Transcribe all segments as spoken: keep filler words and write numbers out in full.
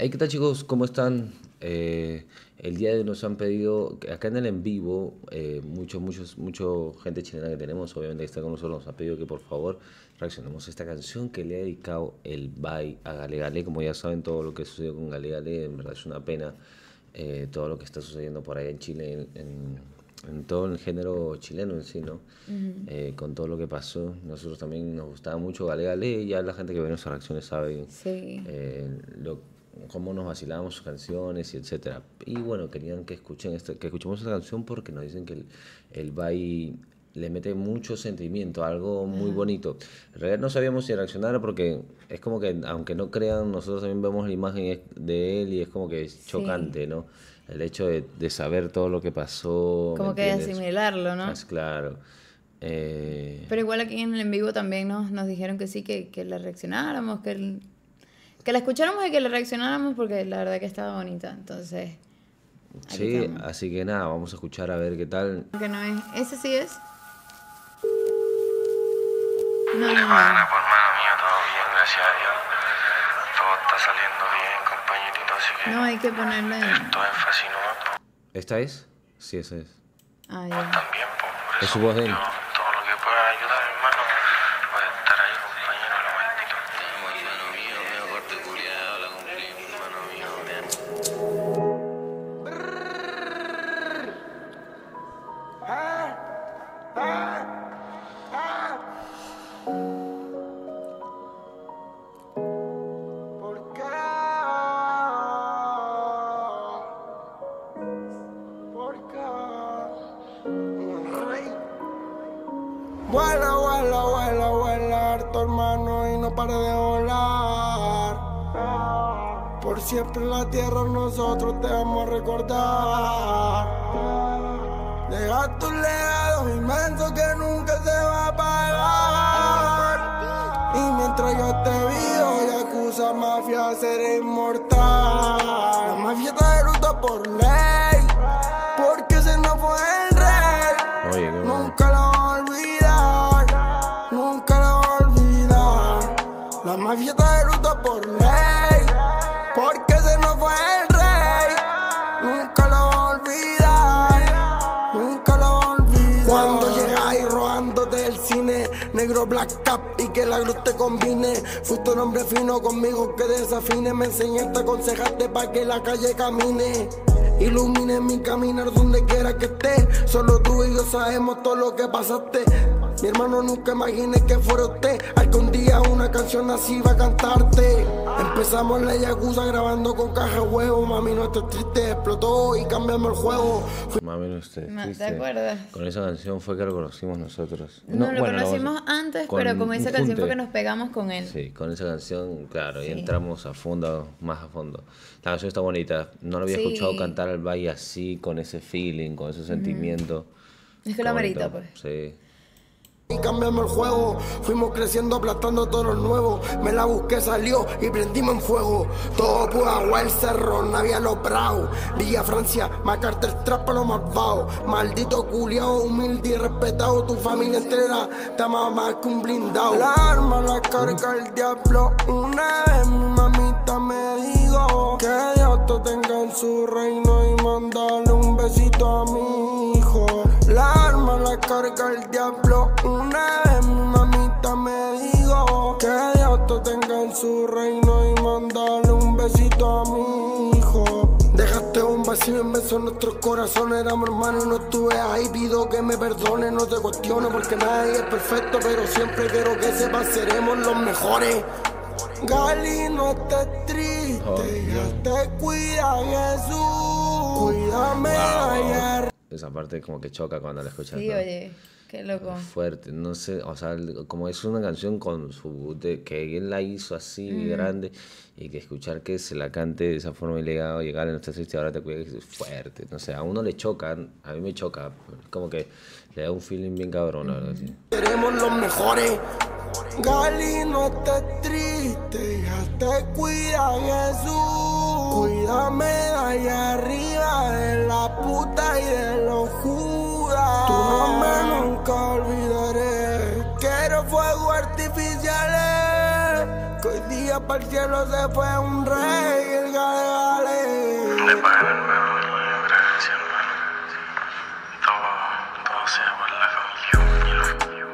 Hey, ¿qué tal chicos? ¿Cómo están? Eh, el día de hoy nos han pedido, acá en el en vivo, eh, muchos, muchos, mucho gente chilena que tenemos, obviamente que está con nosotros, nos ha pedido que por favor reaccionemos a esta canción que le ha dedicado el Bai a Gale Gale. Como ya saben, todo lo que sucedió con Gale Gale, en verdad es una pena, eh, todo lo que está sucediendo por ahí en Chile, en, en, en todo el género chileno en sí, ¿no? Uh-huh. Eh, con todo lo que pasó, nosotros también nos gustaba mucho Gale Gale, y ya la gente que ve nuestras reacciones sabe sí. eh, lo cómo nos vacilábamos sus canciones y etcétera. Y bueno, querían que escuchen esta, que escuchemos esta canción porque nos dicen que el, el Bai le mete mucho sentimiento, algo muy uh-huh. bonito. En realidad no sabíamos si reaccionar porque es como que, aunque no crean, nosotros también vemos la imagen de él y es como que es chocante, sí. ¿no? El hecho de, de saber todo lo que pasó. Como que asimilarlo, ¿no? Es claro. Eh... Pero igual aquí en el en vivo también nos, nos dijeron que sí, que, que le reaccionáramos, que el... Que la escucháramos y que la reaccionáramos porque la verdad que estaba bonita, entonces... Sí, estamos. Así que nada, vamos a escuchar a ver qué tal. Que no es... ¿Ese sí es? No, no, no. Hermana, pues hermano mío, todo bien, gracias a Dios. Todo está saliendo bien, compañerito, así que... No, hay que ponerle... Esto énfasis nomás, po. ¿Esta es? Sí, esa es. Ah, ya. Pues también, po, por eso es su voz de él. Yo, todo lo que pueda ayudar, hermano, voy a estar ahí, compañero, lo maldito. Hermano mío, me corte culiado, la cumplimos, hermano mío, vean. ¿Por qué? ¿Por qué? Vuela, vuela, vuela, vuela harto, hermano, y no pare de volar. Por siempre en la tierra nosotros te vamos a recordar. Dejaste un legado inmenso que nunca se va a pagar. Y mientras yo esté vivo, Yakuza Mafia será inmortal. La mafia está de luto por ley, porque se nos fue el rey. Oye, nunca lo va a olvidar, nunca lo va a olvidar. La mafia está de luto por ley, porque se nos fue el rey. Nunca lo va a olvidar, nunca lo va a olvidar. Cuando llegáis robándote del cine, negro black cap y que la luz te combine. Fuiste un hombre fino conmigo que desafine. Me enseñaste a aconsejarte pa' que la calle camine. Ilumine mi caminar donde quiera que esté. Solo tú y yo sabemos todo lo que pasaste. Mi hermano, nunca imaginé que fuera usted al que un día una canción así va a cantarte. Empezamos la Yakuza grabando con caja huevo. Mami, no estés triste, explotó y cambiamos el juego. Mami, no estés triste. ¿Te acuerdas? Con esa canción fue que lo conocimos nosotros. No, no lo bueno, conocimos lo antes, con pero con esa canción junte. Fue que nos pegamos con él. Sí, con esa canción, claro, sí. Y entramos a fondo, más a fondo. La canción está bonita. No lo había sí. escuchado cantar al Bai así, con ese feeling, con ese sentimiento. Mm. Es que lo amerita, pues. Sí. Y cambiamos el juego, fuimos creciendo aplastando todo lo nuevo. Me la busqué, salió y prendimos en fuego. Todo Pudahuel, el cerro, Navia, los Bravo, Villa Francia, MacArthur, Trap para los malvados. Maldito culiao, humilde y respetado. Tu familia entera te ama más que un blindado. La arma la carga el diablo. Una vez mi mamita me dijo que Dios te tenga en su reino y mandale un besito a mi hijo. La arma la carga el diablo. Una vez mi mamita me dijo que Dios te tenga en su reino y mandale un besito a mi hijo. Dejaste un vacío inmenso en nuestros corazones. Éramos hermanos y no estuve ahí. Pido que me perdone, no te cuestiono porque nadie es perfecto, pero siempre quiero que sepas, seremos los mejores. Gali, no estés triste, oh, ya te cuida Jesús. Cuídame allá. Esa parte como que choca cuando la escuchas. Sí, ¿no? Oye, qué loco. Fuerte, no sé, o sea, como es una canción con su de, que él la hizo así mm. grande, y que escuchar que se la cante de esa forma ilegal, llegar en esta triste, ahora te cuida, es fuerte, no sé, a uno le choca, a mí me choca, como que le da un feeling bien cabrón, la verdad, sí. Seremos los mejores. Gali, no estés triste, ya te cuida Jesús. Cuídame de allá arriba, de la puta y de los judas. Tu nombre nunca olvidaré. Quiero fuego artificiales, que hoy día para el cielo se fue un rey. El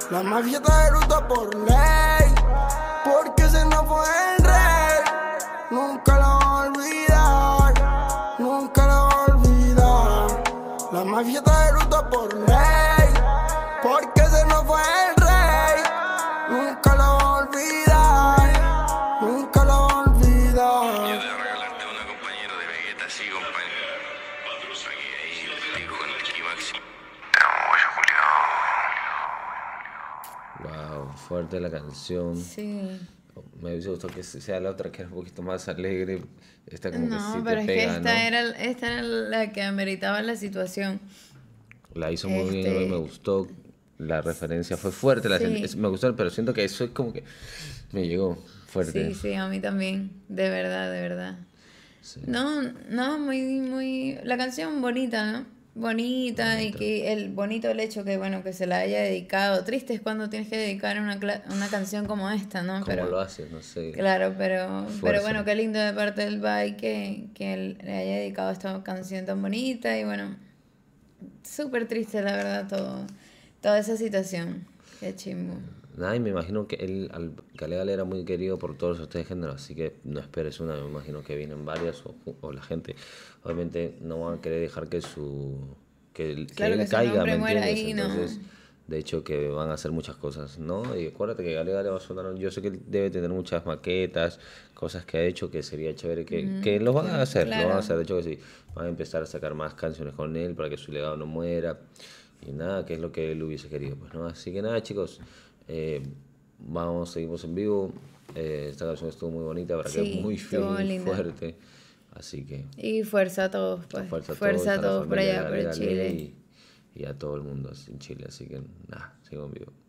La mafia está de luto por ley, porque se nos fue el rey. Nunca lo voy a olvidar, nunca lo voy a olvidar. La mafia está de luto por ley, porque se nos fue el rey. Nunca lo voy a olvidar, nunca lo voy a olvidar. Yo te regalarte una compañera de Vegeta, sí, compañero. Aquí, ahí, digo con el Kimax. Te amo mucho, Julio. Wow, fuerte la canción. Sí. Me hubiese gustado que sea la otra que era un poquito más alegre. Esta como que No, sí pero te es pega, que esta, ¿no? era, esta era la que ameritaba la situación. La hizo muy bien, Este- a mí me gustó. La referencia fue fuerte, la Sí. sent- es- me gustó, pero siento que eso es como que me llegó fuerte. Sí, sí, a mí también. De verdad, de verdad. Sí. No, no, muy, muy... La canción bonita, ¿no? Bonita, y Bonita. que el bonito el hecho que, bueno, que se la haya dedicado. Triste es cuando tienes que dedicar una, cla- una canción como esta, ¿no? ¿Cómo Pero, lo haces? No sé. claro, pero, pero Fuerza. bueno, qué lindo de parte del Bai que, que él le haya dedicado esta canción tan bonita y bueno, súper triste la verdad todo, toda esa situación. Qué chimbo. Nada, y me imagino que él, al, Gale Gale era muy querido por todos ustedes géneros, así que no esperes una, me imagino que vienen varias o, o la gente. Obviamente no van a querer dejar que su que, el- que Claro, él que su caiga, ¿me nombre muera entiendes? ahí, ¿no? Entonces, de hecho que van a hacer muchas cosas, ¿no? Y acuérdate que Gale Gale va a sonar, yo sé que él debe tener muchas maquetas, cosas que ha hecho que sería chévere que, que lo van a hacer, lo van a claro. hacer, de hecho que sí, van a empezar a sacar más canciones con él para que su legado no muera y nada, que es lo que él hubiese querido, pues, ¿no? Así que nada, chicos, eh, vamos, seguimos en vivo. Eh, esta canción estuvo muy bonita, para que Sí, muy estuvo muy linda. fuerte. Así que Y fuerza a todos, pues. fuerza a todos, Fuerza a la todos por familia allá, Gale por Gale Chile. Y, y a todo el mundo en Chile. Así que nada, seguimos en vivo.